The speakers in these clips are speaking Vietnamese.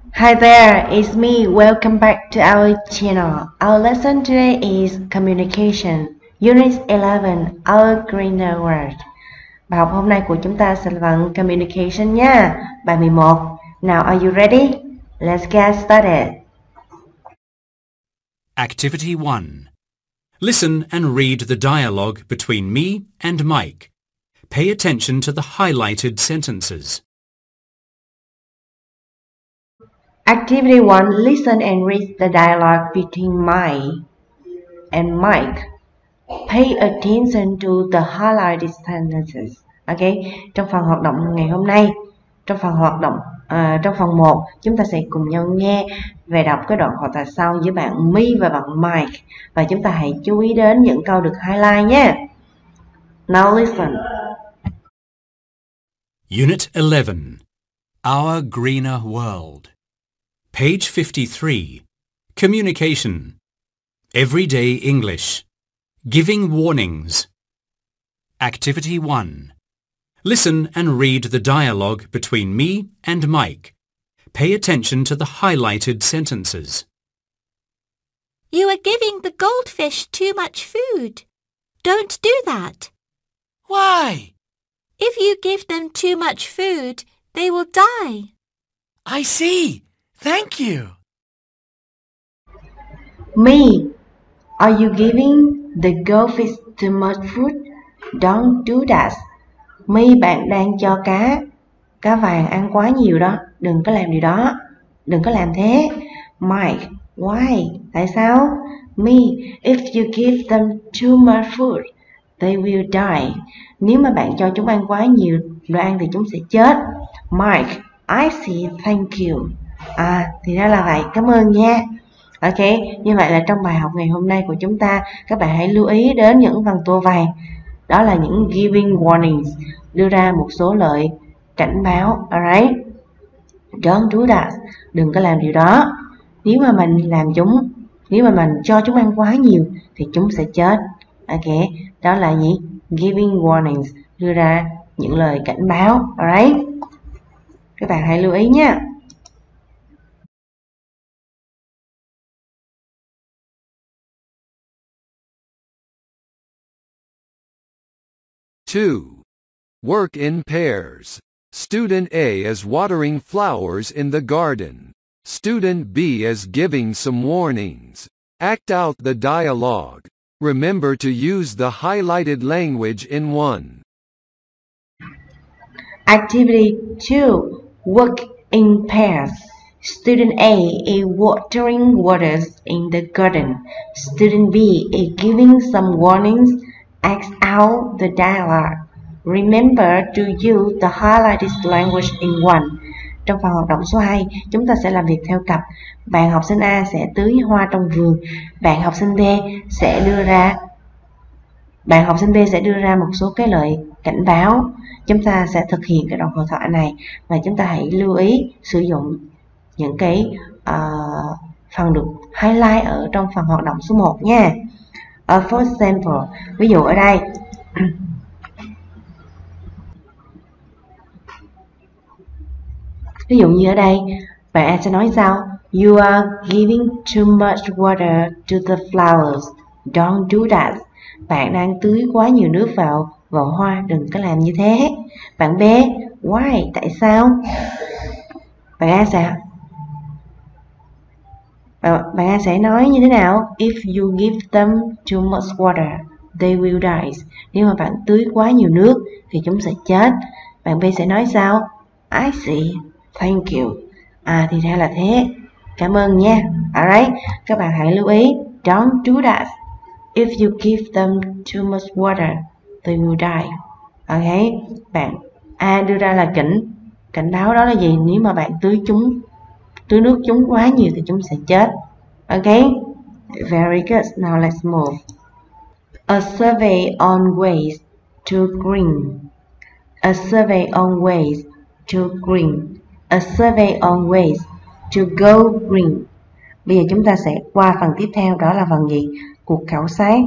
Hi there, it's me. Welcome back to our channel. Our lesson today is Communication, Unit 11, Our Greener World. Bài học hôm nay của chúng ta sẽ là phần Communication nha. Bài 11. Now, are you ready? Let's get started. Activity 1. Listen and read the dialogue between me and Mike. Pay attention to the highlighted sentences. Activity 1. Listen and read the dialogue between me and Mike. Pay attention to the highlighted sentences. Ok, trong phần hoạt động ngày hôm nay, trong phần 1, chúng ta sẽ cùng nhau nghe về đọc cái đoạn hội thoại sau giữa bạn My và bạn Mike. Và chúng ta hãy chú ý đến những câu được highlight nhé. Now listen. Unit 11. Our Greener World. Page 53. Communication. Everyday English. Giving warnings. Activity 1. Listen and read the dialogue between me and Mike. Pay attention to the highlighted sentences. You are giving the goldfish too much food. Don't do that. Why? If you give them too much food, they will die. I see. Thank you. Me, are you giving the goldfish too much food? Don't do that. My, bạn đang cho cá vàng ăn quá nhiều đó. Đừng có làm điều đó. Đừng có làm thế. Mike, why? Tại sao? Me, if you give them too much food, they will die. Nếu mà bạn cho chúng ăn quá nhiều đồ ăn thì chúng sẽ chết. Mike, I see, thank you. Thì ra là vậy, cảm ơn nha. Ok, như vậy là trong bài học ngày hôm nay của chúng ta, các bạn hãy lưu ý đến những phần tua vàng. Đó là những giving warnings, đưa ra một số lời cảnh báo. Alright, don't do that, đừng có làm điều đó. Nếu mà mình cho chúng ăn quá nhiều thì chúng sẽ chết. Ok, đó là gì? Giving warnings, đưa ra những lời cảnh báo. Alright, các bạn hãy lưu ý nhé. Two. Work in pairs. Student A is watering flowers in the garden. Student B is giving some warnings. Act out the dialogue. Remember to use the highlighted language in one. Activity 2. Work in pairs. Student A is watering waters in the garden. Student B is giving some warnings. Act out the dialogue. Remember to use the highlighted language in one. Trong phần hoạt động số 2, chúng ta sẽ làm việc theo cặp. Bạn học sinh A sẽ tưới hoa trong vườn. Bạn học sinh B sẽ đưa ra một số cái lời cảnh báo. Chúng ta sẽ thực hiện cái đoạn hội thoại này và chúng ta hãy lưu ý sử dụng những cái phần được highlight ở trong phần hoạt động số 1 nha. For example, ví dụ ở đây ví dụ như ở đây bạn A sẽ nói sao? You are giving too much water to the flowers. Don't do that. Bạn đang tưới quá nhiều nước vào hoa, đừng có làm như thế. Bạn B, why? Tại sao? Bạn A sẽ nói như thế nào? If you give them too much water, they will die. Nếu mà bạn tưới quá nhiều nước thì chúng sẽ chết. Bạn B sẽ nói sao? I see, thank you. Thì ra là thế, cảm ơn nha. Alright, các bạn hãy lưu ý, don't do that. If you give them too much water, they will die. Ok, bạn A đưa ra là cảnh báo, đó là gì? Nếu mà bạn tưới nước chúng quá nhiều thì chúng sẽ chết. Ok, very good. Now let's move. A survey on ways to green. A survey on ways to green. A survey on ways to go green. Bây giờ chúng ta sẽ qua phần tiếp theo, đó là phần gì? Cuộc khảo sát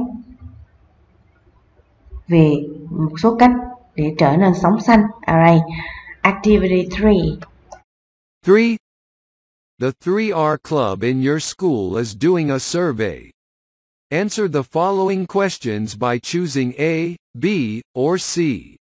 về một số cách để trở nên sống xanh. Alright. Activity 3. 3. The 3R Club in your school is doing a survey. Answer the following questions by choosing A, B, or C.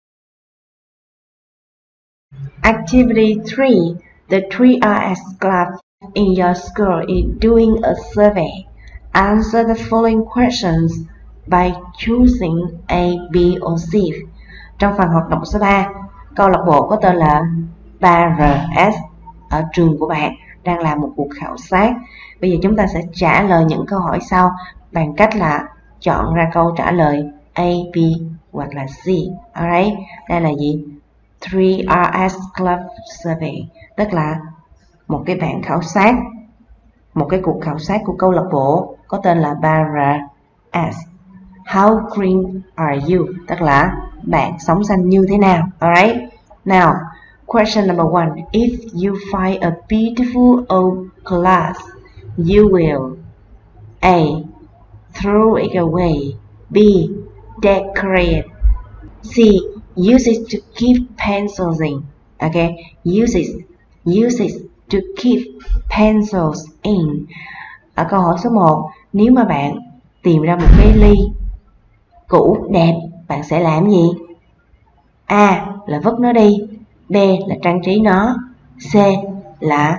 Activity 3. The 3RS Club in your school is doing a survey. Answer the following questions by choosing A, B, or C. Trong phần hoạt động số 3, câu lạc bộ có tên là 3RS ở trường của bạn đang làm một cuộc khảo sát. Bây giờ chúng ta sẽ trả lời những câu hỏi sau bằng cách là chọn ra câu trả lời A, B hoặc là C. Alright, đây là gì? 3RS Club Survey, tức là một cái bảng khảo sát, một cái cuộc khảo sát của câu lạc bộ có tên là 3RS. How green are you? Tức là bạn sống xanh như thế nào? Alright. Now, question number 1. If you find a beautiful old glass, you will A. Throw it away. B. Decorate. C. Use it to keep pencils in. Okay. Use it to keep pencils in. Ở câu hỏi số 1, nếu mà bạn tìm ra một cái ly cũ đẹp, bạn sẽ làm gì? A. Là vứt nó đi. B. Là trang trí nó. C. Là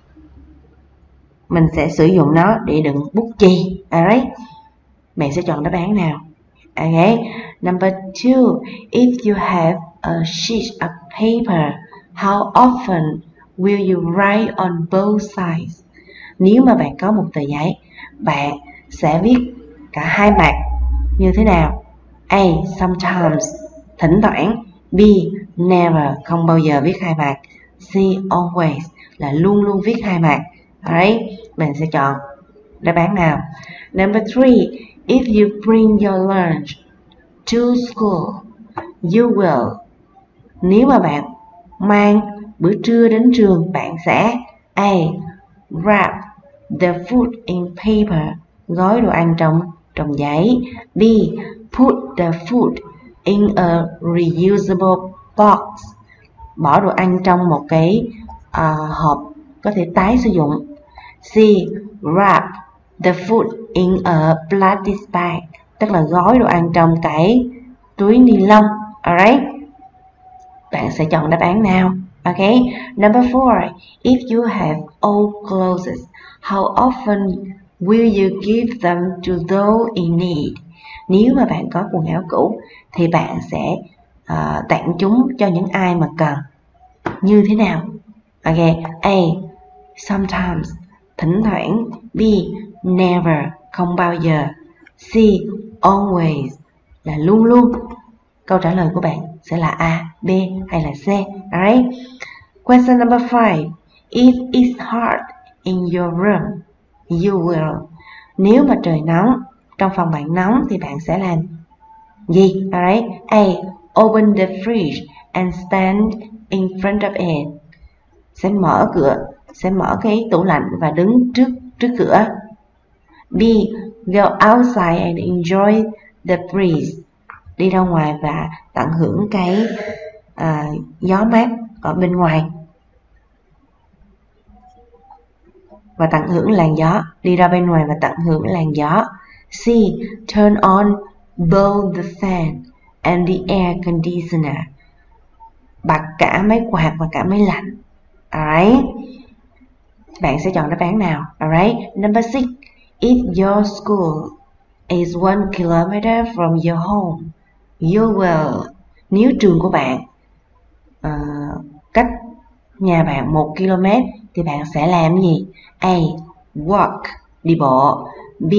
mình sẽ sử dụng nó để đựng bút chì. Alright. Bạn sẽ chọn đáp án nào? Okay. Number 2. If you have a sheet of paper, how often will you write on both sides? Nếu mà bạn có một tờ giấy, bạn sẽ viết cả hai mặt như thế nào? A. Sometimes, thỉnh thoảng. B. Never, không bao giờ viết hai mặt. C. Always, là luôn luôn viết hai mặt. Alright, bạn sẽ chọn đáp án nào? Number 3. If you bring your lunch to school, you will. Nếu mà bạn mang bữa trưa đến trường, bạn sẽ A. Wrap the food in paper, gói đồ ăn trong giấy. B. Put the food in a reusable box, bỏ đồ ăn trong một cái hộp có thể tái sử dụng. C. Wrap the food in a plastic bag, tức là gói đồ ăn trong cái túi ni lông. Alright, bạn sẽ chọn đáp án nào? Okay. Number 4. If you have old clothes, how often will you give them to those in need? Nếu mà bạn có quần áo cũ thì bạn sẽ tặng chúng cho những ai mà cần. Như thế nào? Okay. A. Sometimes, thỉnh thoảng. B. Never, không bao giờ. C. Always, là luôn luôn. Câu trả lời của bạn sẽ là A, B hay là C. Alright. Question number 5. If it's hot in your room, you will. Nếu mà trời nóng, trong phòng bạn nóng thì bạn sẽ làm gì? Alright. A. Open the fridge and stand in front of it. Sẽ mở cái tủ lạnh và đứng trước cửa. B. Go outside and enjoy the breeze. Đi ra ngoài và tận hưởng cái gió mát ở bên ngoài. Và tận hưởng làn gió. Đi ra bên ngoài và tận hưởng làn gió. C. Turn on both the fan and the air conditioner. Bật cả máy quạt và cả máy lạnh. Alright. Bạn sẽ chọn đáp án nào? Alright. Number 6. If your school is 1 kilometer from your home, you will. Nếu trường của bạn cách nhà bạn 1 km thì bạn sẽ làm gì? A. Walk, đi bộ. B.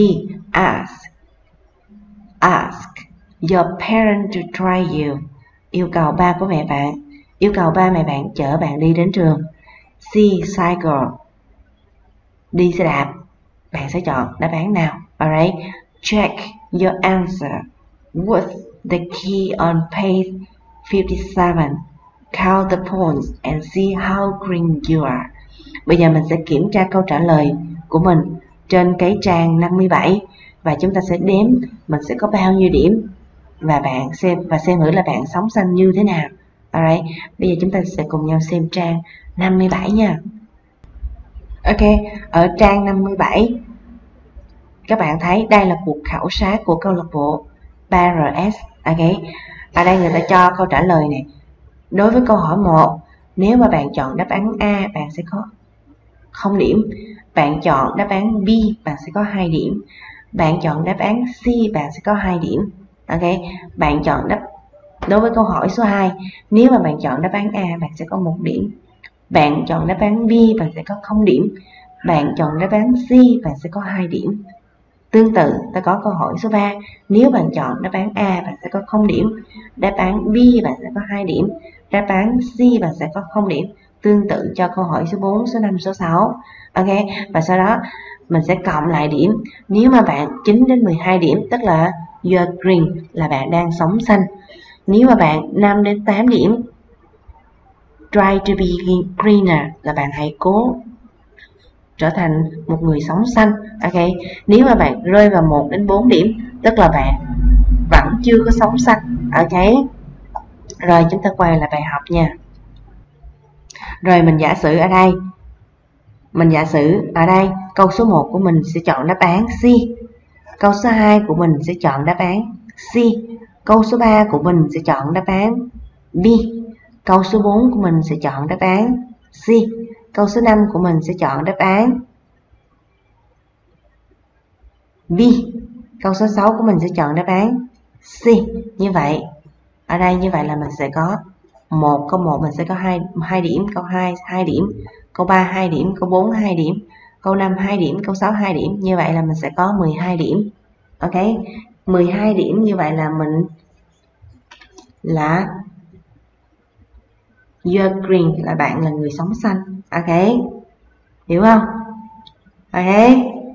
Ask your parent to drive you. Yêu cầu ba mẹ bạn chở bạn đi đến trường. C. Cycle, đi xe đạp. Bạn sẽ chọn đáp án nào? Alright. Check your answer with the key on page 57. Count the points and see how green you are. Bây giờ mình sẽ kiểm tra câu trả lời của mình trên cái trang 57 và chúng ta sẽ đếm mình sẽ có bao nhiêu điểm và bạn xem thử là bạn sống xanh như thế nào. Alright, bây giờ chúng ta sẽ cùng nhau xem trang 57 nha. Ok, ở trang 57 các bạn thấy đây là cuộc khảo sát của câu lạc bộ PRS. Ok, ở đây người ta cho câu trả lời này. Đối với câu hỏi 1, nếu mà bạn chọn đáp án A, bạn sẽ có 0 điểm. Bạn chọn đáp án B, bạn sẽ có 2 điểm. Bạn chọn đáp án C, bạn sẽ có 2 điểm. Ok, bạn chọn đối với câu hỏi số 2, nếu mà bạn chọn đáp án A, bạn sẽ có 1 điểm. Bạn chọn đáp án B, bạn sẽ có 0 điểm. Bạn chọn đáp án C, bạn sẽ có 2 điểm. Tương tự, ta có câu hỏi số 3, nếu bạn chọn đáp án A, bạn sẽ có 0 điểm. Đáp án B, bạn sẽ có 2 điểm. Đáp án C, bạn sẽ có 0 điểm. Tương tự cho câu hỏi số 4, số 5, số 6. Ok, và sau đó mình sẽ cộng lại điểm. Nếu mà bạn 9 đến 12 điểm, tức là you are green, là bạn đang sống xanh. Nếu mà bạn 5 đến 8 điểm, try to be greener, là bạn hãy cố trở thành một người sống xanh. Ok, nếu mà bạn rơi vào 1 đến 4 điểm, tức là bạn vẫn chưa có sống xanh. Ok, rồi chúng ta quay lại bài học nha. Rồi mình giả sử ở đây câu số 1 của mình sẽ chọn đáp án C, câu số 2 của mình sẽ chọn đáp án C, câu số 3 của mình sẽ chọn đáp án B, câu số 4 của mình sẽ chọn đáp án C, câu số 5 của mình sẽ chọn đáp án B, câu số 6 của mình sẽ chọn đáp án C. Như vậy ở đây như vậy là mình sẽ có câu 1 mình sẽ có 2 điểm, câu 2 2 điểm, câu 3 2 điểm, câu 4 2 điểm, câu 5 2 điểm, câu 6 2 điểm. Như vậy là mình sẽ có 12 điểm. Ok, 12 điểm như vậy là mình là you're green, là bạn là người sống xanh. Ok, hiểu không? Ok,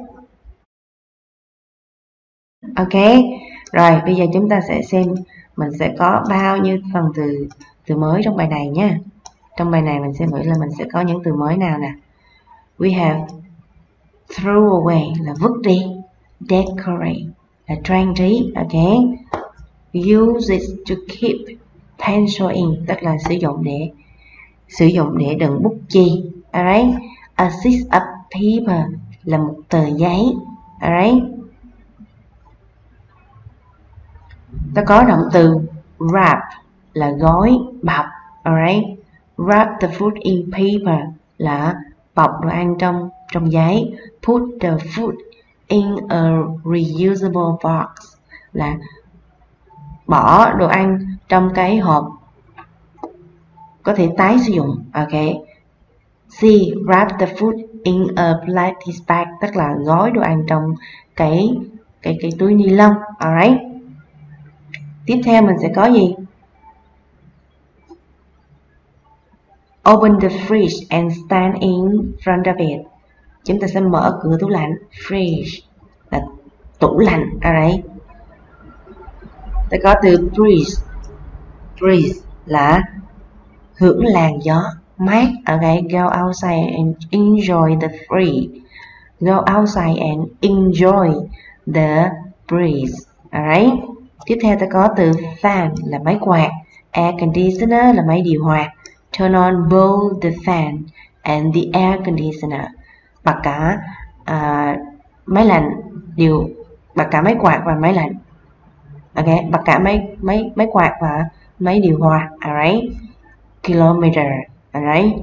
ok, rồi bây giờ chúng ta sẽ xem mình sẽ có bao nhiêu phần từ mới trong bài này nhé. Trong bài này mình sẽ nghĩ là mình sẽ có những từ mới nào nè. We have throw away là vứt đi, decorate là trang trí. Ok, use it to keep pencil in, tức là sử dụng để đựng bút chì. Alright, a sheet of paper là một tờ giấy. Alright, ta có động từ wrap là gói, bọc. Alright, wrap the food in paper là bọc đồ ăn trong giấy. Put the food in a reusable box là bỏ đồ ăn trong cái hộp có thể tái sử dụng. Ok, C, wrap the food in a plastic bag, tức là gói đồ ăn trong cái túi ni lông. Alright, tiếp theo mình sẽ có gì? Open the fridge and stand in front of it. Chúng ta sẽ mở cửa tủ lạnh. Fridge là tủ lạnh. Alright, ta có từ breeze. Breeze là hưởng làn gió mát. Ok, go outside and enjoy the free. Go outside and enjoy the breeze. Alright, tiếp theo ta có từ fan là máy quạt. Air conditioner là máy điều hòa. Turn on both the fan and the air conditioner. Bật cả máy lạnh, bật cả máy quạt và máy lạnh. Ok, bật cả máy quạt và máy điều hòa. Alright, kilometer. Alright,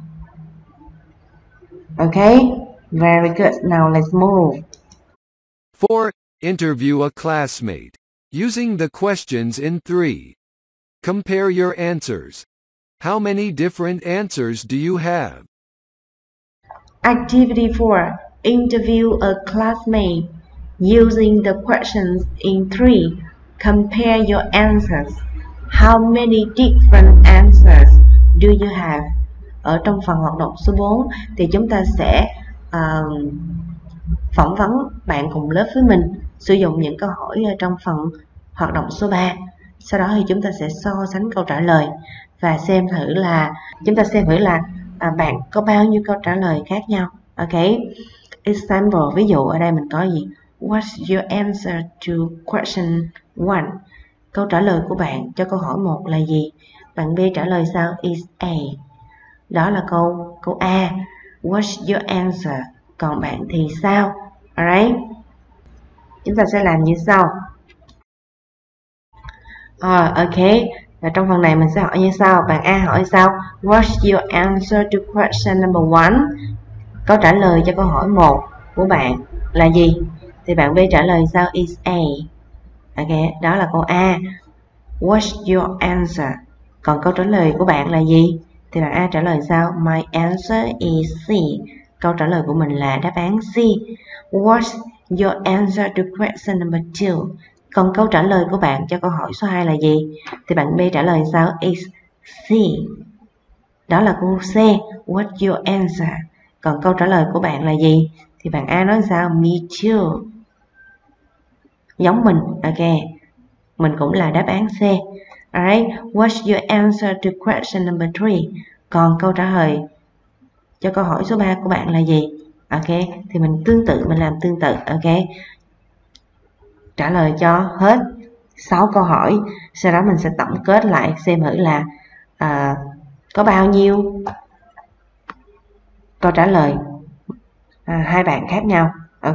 okay, very good. Now let's move. 4. Interview a classmate. Using the questions in 3. Compare your answers. How many different answers do you have? Activity 4. Interview a classmate. Using the questions in 3. Compare your answers. How many different answers do you have? Ở trong phần hoạt động số 4 thì chúng ta sẽ phỏng vấn bạn cùng lớp với mình, sử dụng những câu hỏi ở trong phần hoạt động số 3. Sau đó thì chúng ta sẽ so sánh câu trả lời và chúng ta xem thử là bạn có bao nhiêu câu trả lời khác nhau. Ok, example, ví dụ ở đây mình có gì? What's your answer to question 1? Câu trả lời của bạn cho câu hỏi 1 là gì? Bạn B trả lời sao? Is A. Đó là câu A. What's your answer? Còn bạn thì sao? Alright. Chúng ta sẽ làm như sau. Ok. Và trong phần này mình sẽ hỏi như sau. Bạn A hỏi sau. What's your answer to question number 1? Câu trả lời cho câu hỏi 1 của bạn là gì? Thì bạn B trả lời sau is A. Ok, đó là câu A. What's your answer? Còn câu trả lời của bạn là gì? Thì bạn A trả lời sau my answer is C. Câu trả lời của mình là đáp án C. What's your answer to question number 2? Còn câu trả lời của bạn cho câu hỏi số 2 là gì? Thì bạn B trả lời sau is C. Đó là câu C. What's your answer? Còn câu trả lời của bạn là gì? Thì bạn A nói sao? Me too. Giống mình. Ok. Mình cũng là đáp án C. Alright. What's your answer to question number 3? Còn câu trả lời cho câu hỏi số 3 của bạn là gì? Ok. Thì mình làm tương tự. Ok. Trả lời cho hết 6 câu hỏi. Sau đó mình sẽ tổng kết lại xem thử là có bao nhiêu câu trả lời hai bạn khác nhau. Ok.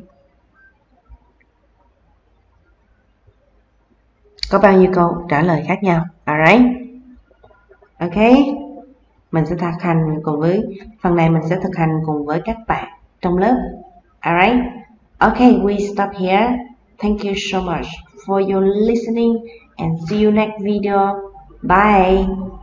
Có bao nhiêu câu trả lời khác nhau. Alright. Ok. Mình sẽ thực hành cùng với phần này, mình sẽ thực hành cùng với các bạn trong lớp. Alright. Ok, we stop here. Thank you so much for your listening and see you next video. Bye.